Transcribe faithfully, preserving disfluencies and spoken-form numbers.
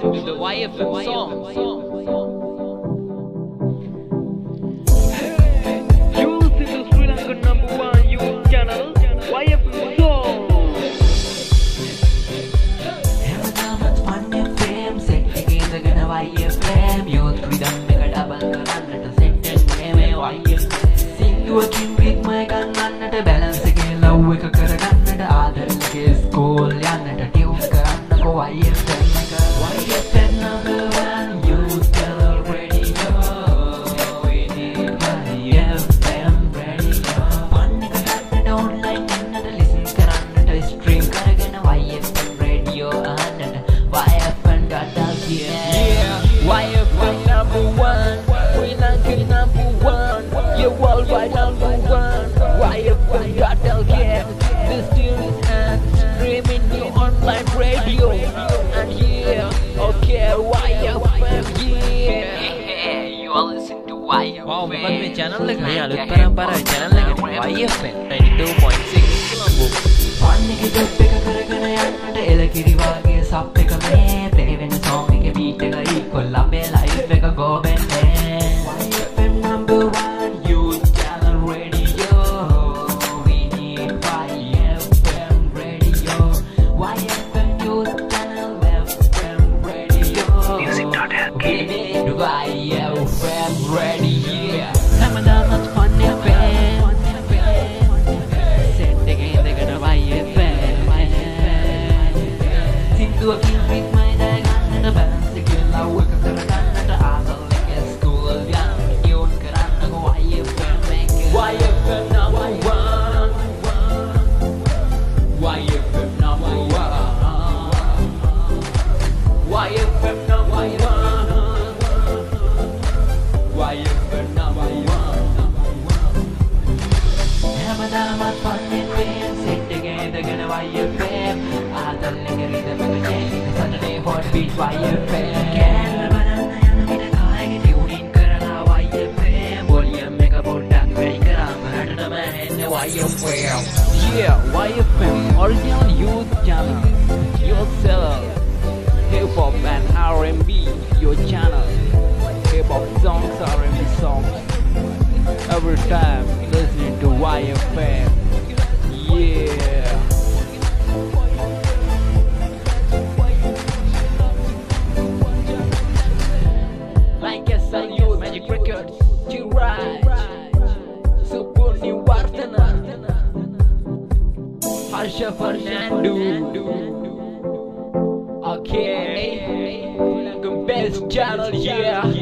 listen to the Y F M song. You listen to Sri Lankan number one youth channel, Y F M song. හැමදාමත් fun F M set එකේ ඉඳගෙන Y F M youth rhythm එක double කරන්නට set එකේ මේ Y F M සිංදුවකින් rhythm එක ගන්නට balance එකේ low එක කරගන්නට ආදරේ school යන්නට tune කරන්නකෝ Y F M එක Y F M number one youth channel radio we need Y F M radio fun එක ගන්නට online යන්නට listen කරන්නට stream කරගෙන Y F M radio අහන්නට Y F M dot L K. Yeah, Y F M number one, Sri Lankan number one, yeah, worldwide number one, Y F M dot L K. This tune is at streaming new online radio, and yeah, okay, Y F M, yeah. You all listen to Y F M. Wow, මොකද මේ channel එක මේ අලුත් පරම්පරාවේ channel එකට Y F M ninety-two point six Colombo. fun එකේ job එක කරගෙන යන්නට එලකිරි වාගේ sub එක මේ play වෙන song එකේ beat එක equal අපේ life එක go බෙන්නේ Y F M number one youth channel radio we need Y F M radio Y F M youth channel F M radio music dot L K we need Y F M radio හැමදාමත් fun F M set එකේ ඉඳගෙන Y F M සිංදුවකින් rhythm එක ගන්නට balance එකේ low එක කරගන්නට ආදරේ school යන්න tune කරන්නකෝ Y F M එක Y F M number one, Y F M number one, Y F M number one, Y F M number one. හැමදාමත් fun F M set එකේ ඉඳගෙන Y F M ආදරේ rhythm එක change Saturday hot beat Y F M කෑල්ල බලන්න යන විට කායගේ tune in කරලා Y F M volume එක පොඩ්ඩක් වැඩි කරාම රටටම එන්නේ Y F M Yeah, Y F M, original youth channel, your seller, hip hop and R and B, your channel, hip hop songs, R and B songs, every time listening to Y F M, yeah. Like S L U, Magic Records, Chiraj, Supurni Wardana, Harsha Fernando. Okay, the best channel, yeah.